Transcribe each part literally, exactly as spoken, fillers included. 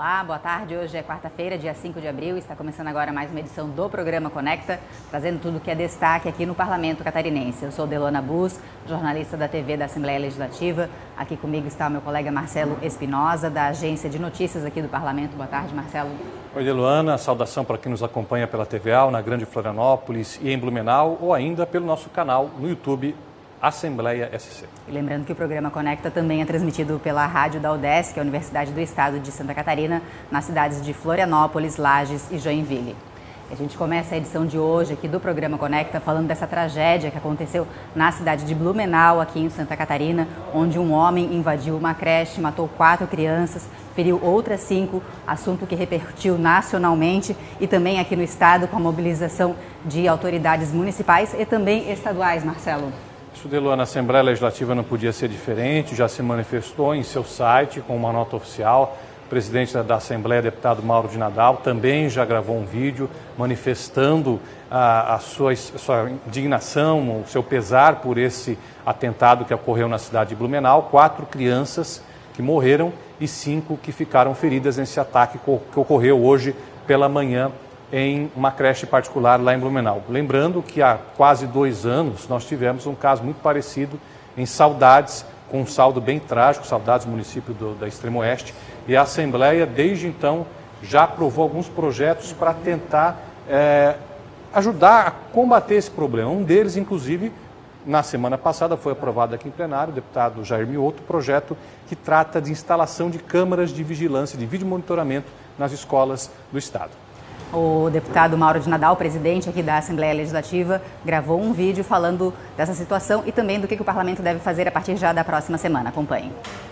Olá, boa tarde. Hoje é quarta-feira, dia cinco de abril. Está começando agora mais uma edição do programa Conecta, trazendo tudo que é destaque aqui no Parlamento Catarinense. Eu sou Delona Bus, jornalista da T V da Assembleia Legislativa. Aqui comigo está o meu colega Marcelo Espinosa, da Agência de Notícias aqui do Parlamento. Boa tarde, Marcelo. Oi, Delona. Saudação para quem nos acompanha pela T V A, na Grande Florianópolis e em Blumenau, ou ainda pelo nosso canal no YouTube, Assembleia S C. E lembrando que o programa Conecta também é transmitido pela rádio da UDESC, que é a Universidade do Estado de Santa Catarina, nas cidades de Florianópolis, Lages e Joinville. A gente começa a edição de hoje aqui do programa Conecta falando dessa tragédia que aconteceu na cidade de Blumenau, aqui em Santa Catarina, onde um homem invadiu uma creche, matou quatro crianças, feriu outras cinco, assunto que repercutiu nacionalmente e também aqui no estado com a mobilização de autoridades municipais e também estaduais, Marcelo. Isso, Delona, a Assembleia Legislativa não podia ser diferente, já se manifestou em seu site com uma nota oficial. O presidente da Assembleia, deputado Mauro de Nadal, também já gravou um vídeo manifestando a, a, sua, a sua indignação, o seu pesar por esse atentado que ocorreu na cidade de Blumenau. Quatro crianças que morreram e cinco que ficaram feridas nesse ataque que ocorreu hoje pela manhã em uma creche particular lá em Blumenau. Lembrando que há quase dois anos nós tivemos um caso muito parecido em Saudades, com um saldo bem trágico, Saudades, município do, da Extremo Oeste, e a Assembleia, desde então, já aprovou alguns projetos para tentar é, ajudar a combater esse problema. Um deles, inclusive, na semana passada foi aprovado aqui em plenário, o deputado Jair Mioto, projeto que trata de instalação de câmaras de vigilância, de vídeo monitoramento nas escolas do Estado. O deputado Mauro de Nadal, presidente aqui da Assembleia Legislativa, gravou um vídeo falando dessa situação e também do que o parlamento deve fazer a partir já da próxima semana. Acompanhe.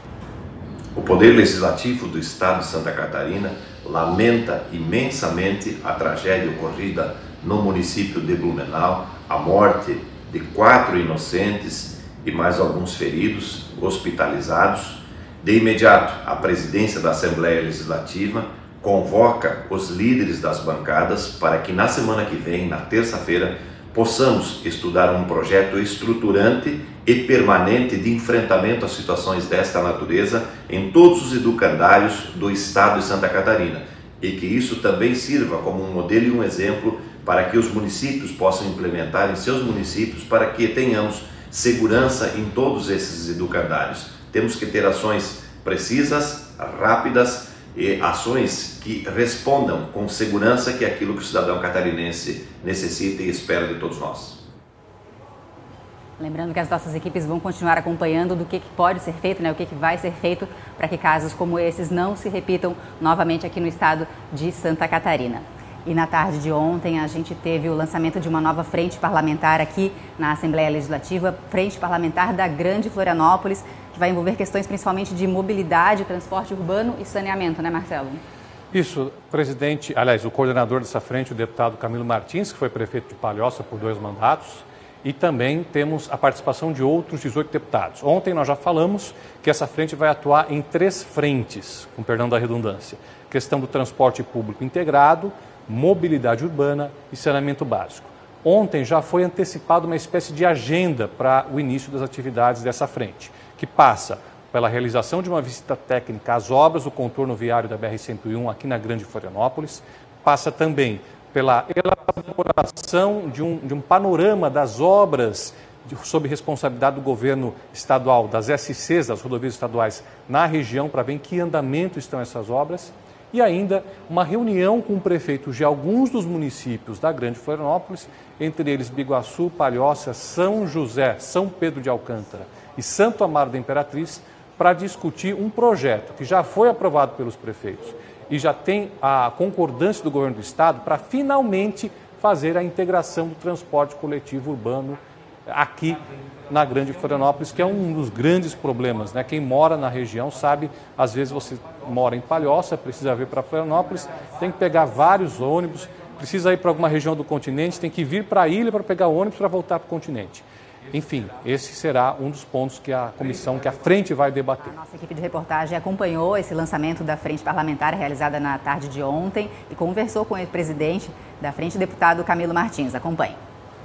O Poder Legislativo do Estado de Santa Catarina lamenta imensamente a tragédia ocorrida no município de Blumenau, a morte de quatro inocentes e mais alguns feridos, hospitalizados. De imediato, a presidência da Assembleia Legislativa convoca os líderes das bancadas para que na semana que vem, na terça-feira, possamos estudar um projeto estruturante e permanente de enfrentamento a situações desta natureza em todos os educandários do Estado de Santa Catarina e que isso também sirva como um modelo e um exemplo para que os municípios possam implementar em seus municípios para que tenhamos segurança em todos esses educandários. Temos que ter ações precisas, rápidas, e ações que respondam com segurança que é aquilo que o cidadão catarinense necessita e espera de todos nós. Lembrando que as nossas equipes vão continuar acompanhando do que, que pode ser feito, né, o que, que vai ser feito para que casos como esses não se repitam novamente aqui no estado de Santa Catarina. E na tarde de ontem a gente teve o lançamento de uma nova frente parlamentar aqui na Assembleia Legislativa, frente parlamentar da Grande Florianópolis, que vai envolver questões principalmente de mobilidade, transporte urbano e saneamento, né, Marcelo? Isso, presidente, aliás, o coordenador dessa frente, o deputado Camilo Martins, que foi prefeito de Palhoça por dois mandatos, e também temos a participação de outros dezoito deputados. Ontem nós já falamos que essa frente vai atuar em três frentes, com perdão da redundância: questão do transporte público integrado, mobilidade urbana e saneamento básico. Ontem já foi antecipada uma espécie de agenda para o início das atividades dessa frente, que passa pela realização de uma visita técnica às obras do contorno viário da B R cento e um aqui na Grande Florianópolis, passa também pela elaboração de um, de um panorama das obras de, sob responsabilidade do governo estadual, das S Cs, das rodovias estaduais, na região, para ver em que andamento estão essas obras. E ainda uma reunião com prefeitos de alguns dos municípios da Grande Florianópolis, entre eles Biguaçu, Palhoça, São José, São Pedro de Alcântara e Santo Amaro da Imperatriz, para discutir um projeto que já foi aprovado pelos prefeitos e já tem a concordância do governo do estado para finalmente fazer a integração do transporte coletivo urbano aqui na Grande Florianópolis, que é um dos grandes problemas, né? Quem mora na região sabe, às vezes você mora em Palhoça, precisa vir para Florianópolis, tem que pegar vários ônibus, precisa ir para alguma região do continente, tem que vir para a ilha para pegar ônibus para voltar para o continente. Enfim, esse será um dos pontos que a comissão, que a frente vai debater. A nossa equipe de reportagem acompanhou esse lançamento da frente parlamentar realizada na tarde de ontem e conversou com o presidente da frente, o deputado Camilo Martins. Acompanhe.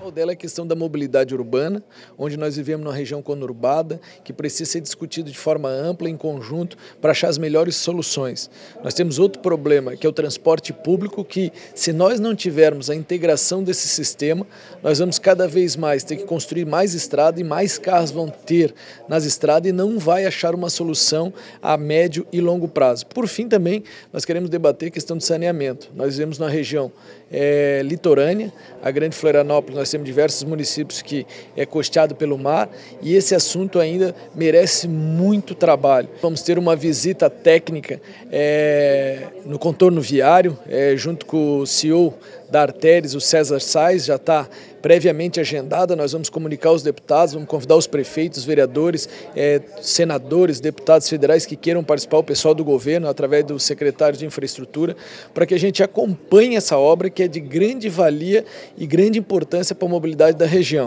O dela é a questão da mobilidade urbana, onde nós vivemos numa região conurbada, que precisa ser discutido de forma ampla, em conjunto, para achar as melhores soluções. Nós temos outro problema, que é o transporte público, que se nós não tivermos a integração desse sistema, nós vamos cada vez mais ter que construir mais estrada e mais carros vão ter nas estradas e não vai achar uma solução a médio e longo prazo. Por fim, também, nós queremos debater a questão do saneamento. Nós vivemos na região é, litorânea, a Grande Florianópolis, nós temos diversos municípios que é costeado pelo mar e esse assunto ainda merece muito trabalho. Vamos ter uma visita técnica é, no contorno viário, é, junto com o C E O da Artéries, o César Sais, já está previamente agendada. Nós vamos comunicar aos deputados, vamos convidar os prefeitos, vereadores, é, senadores, deputados federais que queiram participar, o pessoal do governo, através do secretário de infraestrutura, para que a gente acompanhe essa obra que é de grande valia e grande importância para a mobilidade da região.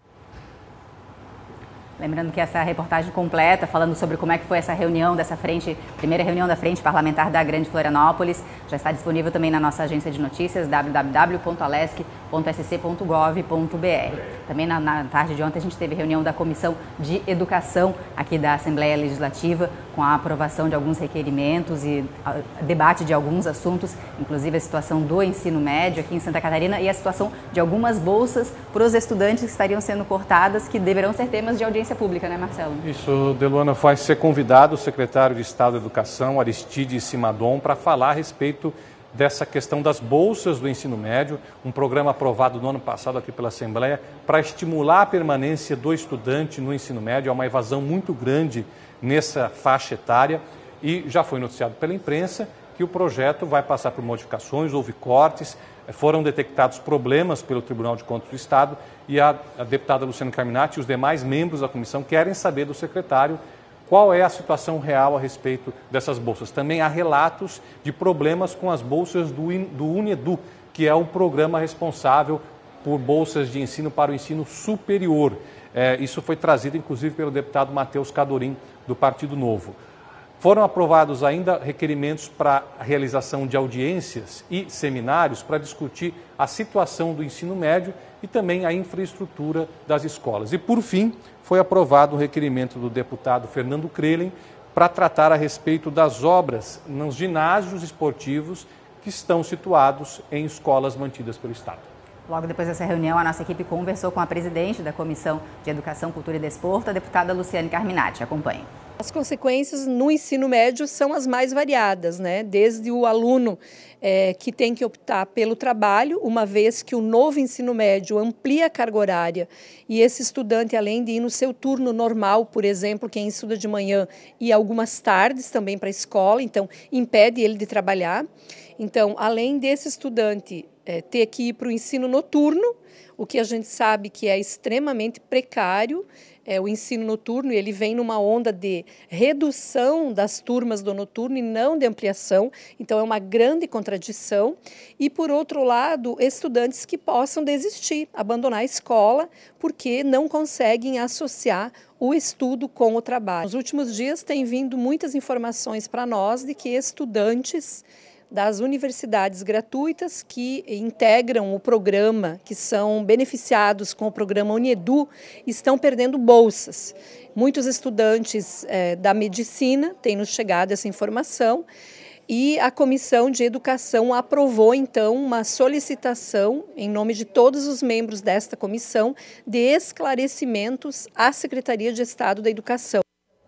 Lembrando que essa reportagem completa, falando sobre como é que foi essa reunião dessa frente, primeira reunião da Frente Parlamentar da Grande Florianópolis, já está disponível também na nossa agência de notícias, w w w ponto alesc ponto s c ponto gov ponto b r. Também na, na tarde de ontem a gente teve reunião da Comissão de Educação aqui da Assembleia Legislativa, com a aprovação de alguns requerimentos e a, debate de alguns assuntos, inclusive a situação do ensino médio aqui em Santa Catarina e a situação de algumas bolsas para os estudantes que estariam sendo cortadas, que deverão ser temas de audiência pública, né, Marcelo? Isso, Deluana, vai ser convidado o secretário de Estado da Educação, Aristides Simadon, para falar a respeito dessa questão das bolsas do ensino médio, um programa aprovado no ano passado aqui pela Assembleia para estimular a permanência do estudante no ensino médio. Há uma evasão muito grande nessa faixa etária e já foi noticiado pela imprensa que o projeto vai passar por modificações, houve cortes, foram detectados problemas pelo Tribunal de Contas do Estado e a, a deputada Luciana Carminati e os demais membros da comissão querem saber do secretário qual é a situação real a respeito dessas bolsas. Também há relatos de problemas com as bolsas do, do UNEDU, que é o programa responsável por bolsas de ensino para o ensino superior. É, isso foi trazido, inclusive, pelo deputado Matheus Cadorim, do Partido Novo. Foram aprovados ainda requerimentos para a realização de audiências e seminários para discutir a situação do ensino médio e também a infraestrutura das escolas. E, por fim, foi aprovado o requerimento do deputado Fernando Krelin para tratar a respeito das obras nos ginásios esportivos que estão situados em escolas mantidas pelo Estado. Logo depois dessa reunião, a nossa equipe conversou com a presidente da Comissão de Educação, Cultura e Desporto, a deputada Luciane Carminati. Acompanhe. As consequências no ensino médio são as mais variadas, né? Desde o aluno é, que tem que optar pelo trabalho, uma vez que o novo ensino médio amplia a carga horária e esse estudante, além de ir no seu turno normal, por exemplo, quem estuda de manhã e algumas tardes também para a escola, então impede ele de trabalhar. Então, além desse estudante é, ter que ir para o ensino noturno, o que a gente sabe que é extremamente precário, é o ensino noturno, e ele vem numa onda de redução das turmas do noturno e não de ampliação, então é uma grande contradição. E, por outro lado, estudantes que possam desistir, abandonar a escola, porque não conseguem associar o estudo com o trabalho. Nos últimos dias tem vindo muitas informações para nós de que estudantes das universidades gratuitas que integram o programa, que são beneficiados com o programa UNEDU, estão perdendo bolsas. Muitos estudantes é, da medicina têm nos chegado essa informação e a Comissão de Educação aprovou, então, uma solicitação, em nome de todos os membros desta comissão, de esclarecimentos à Secretaria de Estado da Educação.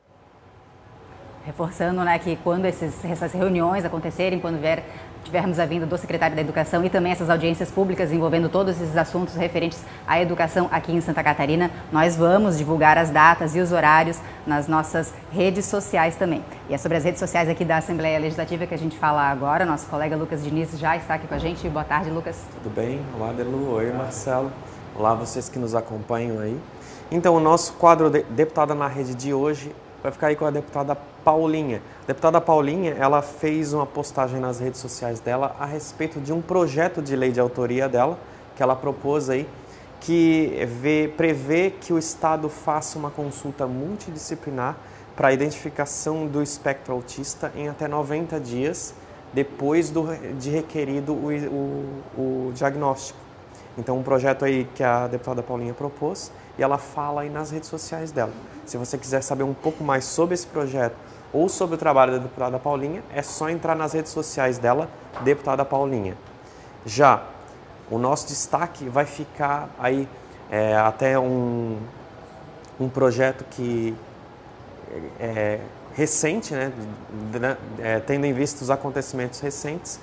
Reforçando, né, que quando esses, essas reuniões acontecerem, quando vier, tivermos a vinda do secretário da Educação e também essas audiências públicas envolvendo todos esses assuntos referentes à educação aqui em Santa Catarina, nós vamos divulgar as datas e os horários nas nossas redes sociais também. E é sobre as redes sociais aqui da Assembleia Legislativa que a gente fala agora. Nosso colega Lucas Diniz já está aqui com a gente. Boa tarde, Lucas. Tudo bem? Olá, Delu. Oi, Marcelo. Olá, vocês que nos acompanham aí. Então, o nosso quadro de Deputada na Rede de hoje vai ficar aí com a deputada Paulinha. A deputada Paulinha, ela fez uma postagem nas redes sociais dela a respeito de um projeto de lei de autoria dela, que ela propôs aí, que vê, prevê que o Estado faça uma consulta multidisciplinar para a identificação do espectro autista em até noventa dias depois do, de requerido o, o, o diagnóstico. Então, um projeto aí que a deputada Paulinha propôs, e ela fala aí nas redes sociais dela. Se você quiser saber um pouco mais sobre esse projeto ou sobre o trabalho da deputada Paulinha, é só entrar nas redes sociais dela, deputada Paulinha. Já o nosso destaque vai ficar aí é, até um, um projeto que é recente, né, é, tendo em vista os acontecimentos recentes,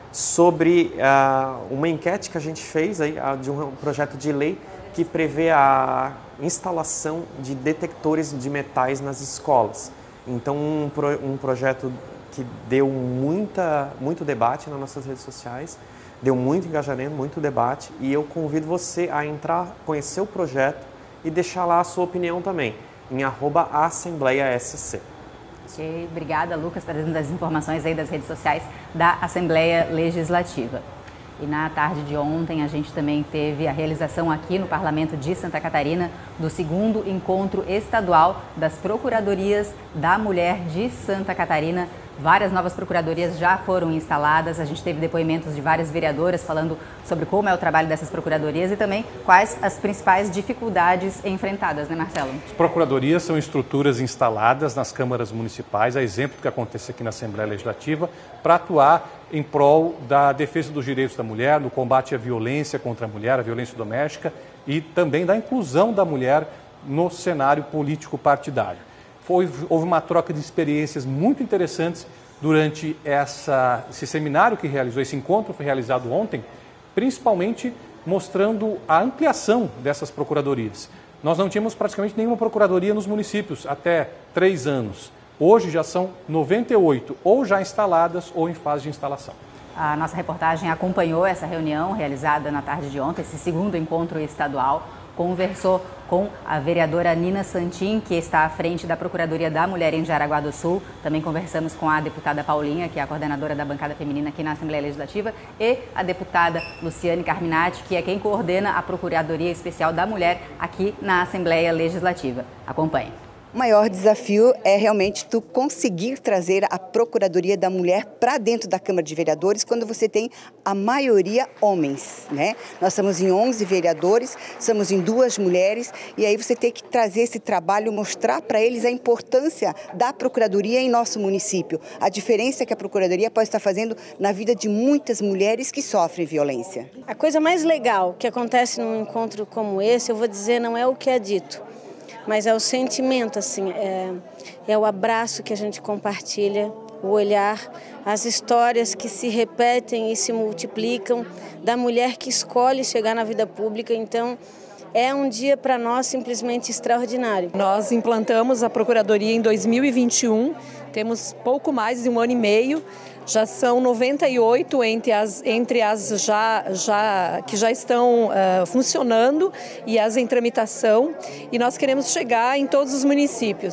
sobre uh, uma enquete que a gente fez aí, uh, de um projeto de lei que prevê a instalação de detectores de metais nas escolas. Então, um, pro, um projeto que deu muita, muito debate nas nossas redes sociais, deu muito engajamento, muito debate, e eu convido você a entrar, conhecer o projeto e deixar lá a sua opinião também, em arroba Assembleia S C. Okay, obrigada, Lucas, trazendo as informações aí das redes sociais da Assembleia Legislativa. E na tarde de ontem a gente também teve a realização aqui no Parlamento de Santa Catarina do segundo encontro estadual das Procuradorias da Mulher de Santa Catarina. Várias novas procuradorias já foram instaladas, a gente teve depoimentos de várias vereadoras falando sobre como é o trabalho dessas procuradorias e também quais as principais dificuldades enfrentadas, né, Marcelo? As procuradorias são estruturas instaladas nas câmaras municipais, a exemplo do que acontece aqui na Assembleia Legislativa, para atuar em prol da defesa dos direitos da mulher, no combate à violência contra a mulher, a violência doméstica e também da inclusão da mulher no cenário político partidário. Foi, houve uma troca de experiências muito interessantes durante essa, esse seminário que realizou, esse encontro foi realizado ontem, principalmente mostrando a ampliação dessas procuradorias. Nós não tínhamos praticamente nenhuma procuradoria nos municípios até três anos. Hoje já são noventa e oito, ou já instaladas ou em fase de instalação. A nossa reportagem acompanhou essa reunião realizada na tarde de ontem, esse segundo encontro estadual. Conversou com a vereadora Nina Santin, que está à frente da Procuradoria da Mulher em Jaraguá do Sul. Também conversamos com a deputada Paulinha, que é a coordenadora da bancada feminina aqui na Assembleia Legislativa, e a deputada Luciane Carminati, que é quem coordena a Procuradoria Especial da Mulher aqui na Assembleia Legislativa. Acompanhe. O maior desafio é realmente tu conseguir trazer a Procuradoria da Mulher para dentro da Câmara de Vereadores quando você tem a maioria homens, né? Nós estamos em onze vereadores, estamos em duas mulheres e aí você tem que trazer esse trabalho, mostrar para eles a importância da Procuradoria em nosso município, a diferença que a Procuradoria pode estar fazendo na vida de muitas mulheres que sofrem violência. A coisa mais legal que acontece num encontro como esse, eu vou dizer, não é o que é dito, mas é o sentimento, assim, é, é o abraço que a gente compartilha, o olhar, as histórias que se repetem e se multiplicam da mulher que escolhe chegar na vida pública. Então, é um dia para nós simplesmente extraordinário. Nós implantamos a Procuradoria em dois mil e vinte e um, temos pouco mais de um ano e meio. Já são noventa e oito entre as, entre as já, já, que já estão uh, funcionando e as em tramitação, e nós queremos chegar em todos os municípios.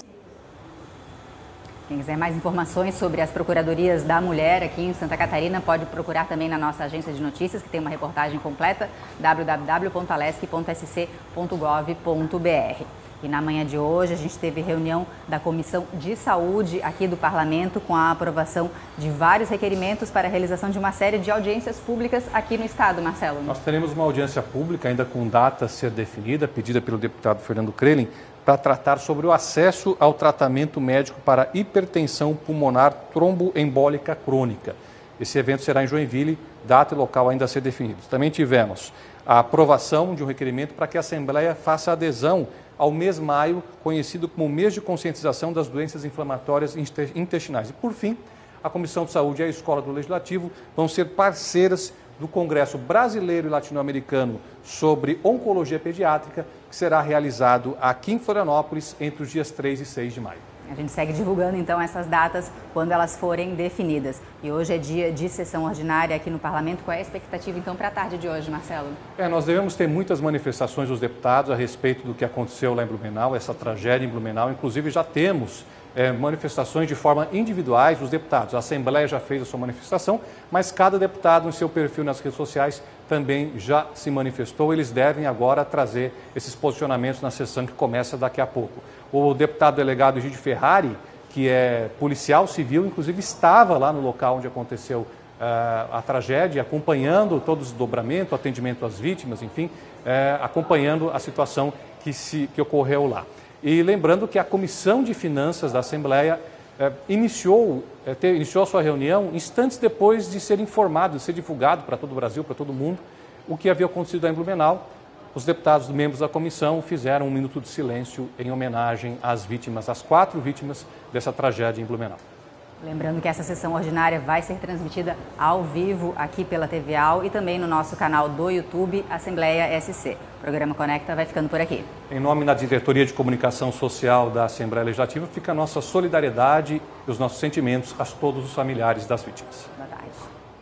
Quem quiser mais informações sobre as Procuradorias da Mulher aqui em Santa Catarina, pode procurar também na nossa agência de notícias, que tem uma reportagem completa, w w w ponto alesc ponto s c ponto gov ponto b r. E na manhã de hoje a gente teve reunião da Comissão de Saúde aqui do Parlamento com a aprovação de vários requerimentos para a realização de uma série de audiências públicas aqui no estado, Marcelo. Nós teremos uma audiência pública ainda com data a ser definida, pedida pelo deputado Fernando Krelin, para tratar sobre o acesso ao tratamento médico para hipertensão pulmonar tromboembólica crônica. Esse evento será em Joinville, data e local ainda a ser definidos. Também tivemos a aprovação de um requerimento para que a Assembleia faça adesão ao mês maio, conhecido como mês de conscientização das doenças inflamatórias intestinais. E, por fim, a Comissão de Saúde e a Escola do Legislativo vão ser parceiras do Congresso Brasileiro e Latino-Americano sobre Oncologia Pediátrica, que será realizado aqui em Florianópolis entre os dias três e seis de maio. A gente segue divulgando, então, essas datas quando elas forem definidas. E hoje é dia de sessão ordinária aqui no Parlamento. Qual é a expectativa, então, para a tarde de hoje, Marcelo? É, nós devemos ter muitas manifestações dos deputados a respeito do que aconteceu lá em Blumenau, essa tragédia em Blumenau. Inclusive, já temos é, manifestações de forma individuais dos deputados. A Assembleia já fez a sua manifestação, mas cada deputado, em seu perfil nas redes sociais, também já se manifestou. Eles devem agora trazer esses posicionamentos na sessão que começa daqui a pouco. O deputado delegado Egídio Ferrari, que é policial civil, inclusive estava lá no local onde aconteceu a tragédia, acompanhando todo o desdobramento, atendimento às vítimas, enfim, acompanhando a situação que, se, que ocorreu lá. E lembrando que a Comissão de Finanças da Assembleia iniciou, iniciou a sua reunião instantes depois de ser informado, de ser divulgado para todo o Brasil, para todo mundo, o que havia acontecido em Blumenau. Os deputados, membros da comissão, fizeram um minuto de silêncio em homenagem às vítimas, às quatro vítimas dessa tragédia em Blumenau. Lembrando que essa sessão ordinária vai ser transmitida ao vivo aqui pela T V A L e também no nosso canal do YouTube, Assembleia S C. O programa Conecta vai ficando por aqui. Em nome da Diretoria de Comunicação Social da Assembleia Legislativa, fica a nossa solidariedade e os nossos sentimentos a todos os familiares das vítimas. Boa tarde.